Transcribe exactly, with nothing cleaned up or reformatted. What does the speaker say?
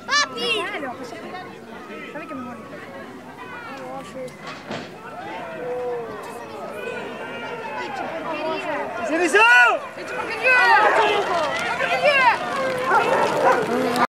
Papi! Bello, questo è bello. Sai che mi muori? Dici porcheria! Sei visto? Dici porcheria!